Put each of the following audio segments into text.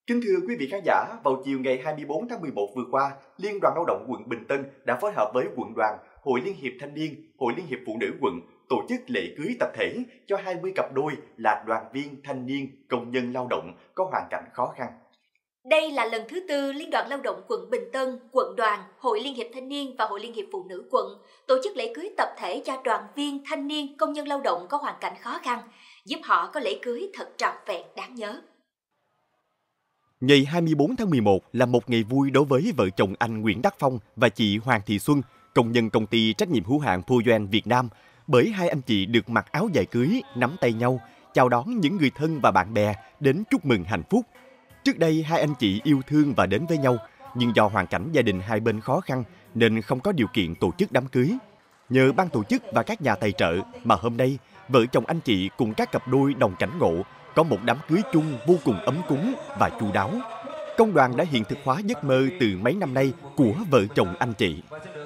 Kính thưa quý vị khán giả, vào chiều ngày 24 tháng 11 vừa qua, Liên đoàn Lao động quận Bình Tân đã phối hợp với quận đoàn, Hội Liên hiệp Thanh niên, Hội Liên hiệp Phụ nữ quận tổ chức lễ cưới tập thể cho 20 cặp đôi là đoàn viên thanh niên, công nhân lao động có hoàn cảnh khó khăn. Đây là lần thứ tư Liên đoàn Lao động quận Bình Tân, quận đoàn, Hội Liên hiệp Thanh niên và Hội Liên hiệp Phụ nữ quận tổ chức lễ cưới tập thể cho đoàn viên, thanh niên, công nhân lao động có hoàn cảnh khó khăn, giúp họ có lễ cưới thật trọn vẹn đáng nhớ. Ngày 24 tháng 11 là một ngày vui đối với vợ chồng anh Nguyễn Đắc Phong và chị Hoàng Thị Xuân, công nhân công ty trách nhiệm hữu hạn Puyen Việt Nam, bởi hai anh chị được mặc áo dài cưới, nắm tay nhau, chào đón những người thân và bạn bè đến chúc mừng hạnh phúc. Trước đây hai anh chị yêu thương và đến với nhau, nhưng do hoàn cảnh gia đình hai bên khó khăn nên không có điều kiện tổ chức đám cưới. Nhờ ban tổ chức và các nhà tài trợ mà hôm nay, vợ chồng anh chị cùng các cặp đôi đồng cảnh ngộ có một đám cưới chung vô cùng ấm cúng và chu đáo. Công đoàn đã hiện thực hóa giấc mơ từ mấy năm nay của vợ chồng anh chị.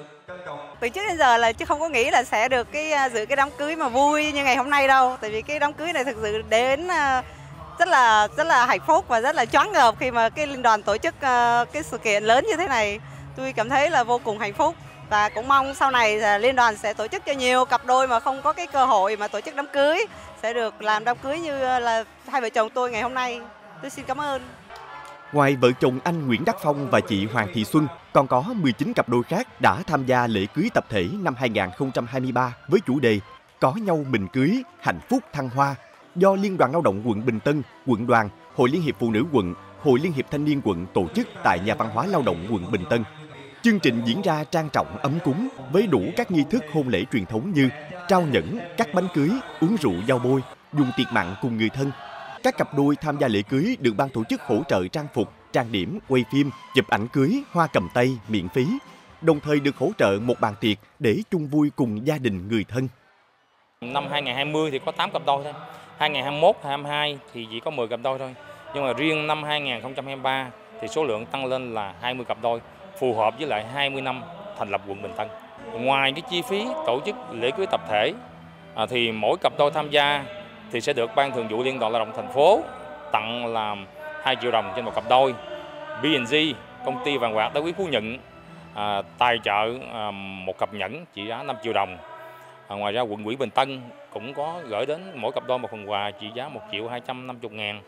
Từ trước đến giờ là chứ không có nghĩ là sẽ được dự cái đám cưới mà vui như ngày hôm nay đâu. Tại vì cái đám cưới này thực sự đến rất là hạnh phúc và rất là choáng ngợp khi mà cái liên đoàn tổ chức cái sự kiện lớn như thế này. Tôi cảm thấy là vô cùng hạnh phúc và cũng mong sau này liên đoàn sẽ tổ chức cho nhiều cặp đôi mà không có cái cơ hội mà tổ chức đám cưới sẽ được làm đám cưới như là hai vợ chồng tôi ngày hôm nay. Tôi xin cảm ơn. Ngoài vợ chồng anh Nguyễn Đắc Phong và chị Hoàng Thị Xuân, còn có 19 cặp đôi khác đã tham gia lễ cưới tập thể năm 2023 với chủ đề Có nhau mình cưới, hạnh phúc thăng hoa do Liên đoàn Lao động quận Bình Tân, quận đoàn, Hội Liên hiệp Phụ nữ quận, Hội Liên hiệp Thanh niên quận tổ chức tại Nhà văn hóa Lao động quận Bình Tân. Chương trình diễn ra trang trọng ấm cúng với đủ các nghi thức hôn lễ truyền thống như trao nhẫn, cắt bánh cưới, uống rượu giao bôi, dùng tiệc mặn cùng người thân. Các cặp đôi tham gia lễ cưới được ban tổ chức hỗ trợ trang phục, trang điểm, quay phim, chụp ảnh cưới, hoa cầm tay miễn phí, đồng thời được hỗ trợ một bàn tiệc để chung vui cùng gia đình người thân. Năm 2020 thì có 8 cặp đôi thôi, 2021, 2022 thì chỉ có 10 cặp đôi thôi. Nhưng mà riêng năm 2023 thì số lượng tăng lên là 20 cặp đôi, phù hợp với lại 20 năm thành lập quận Bình Tân. Ngoài cái chi phí tổ chức lễ cưới tập thể thì mỗi cặp đôi tham gia thì sẽ được Ban Thường vụ Liên đoàn Lao động thành phố tặng là 2 triệu đồng trên một cặp đôi. B&G, công ty vàng bạc đá quý Phú Nhuận tài trợ một cặp nhẫn trị giá 5 triệu đồng. Ngoài ra quận ủy Bình Tân cũng có gửi đến mỗi cặp đôi một phần quà trị giá 1.250.000.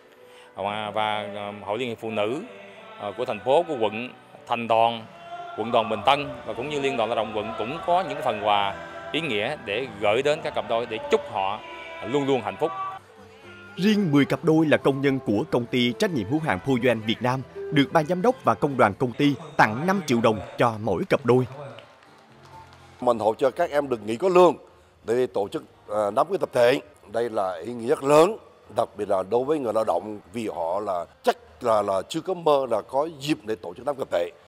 Và Hội Liên hiệp Phụ nữ của thành phố, của quận, thành đoàn, quận đoàn Bình Tân và cũng như Liên đoàn Lao động quận cũng có những phần quà ý nghĩa để gửi đến các cặp đôi để chúc họ luôn luôn hạnh phúc. Riêng 10 cặp đôi là công nhân của công ty trách nhiệm hữu hạn Puyen Việt Nam được ban giám đốc và công đoàn công ty tặng 5 triệu đồng cho mỗi cặp đôi. Mình hỗ trợ các em được nghỉ có lương để tổ chức đám cưới tập thể. Đây là ý nghĩa rất lớn, đặc biệt là đối với người lao động vì họ là chắc là chưa có mơ là có dịp để tổ chức đám cưới tập thể.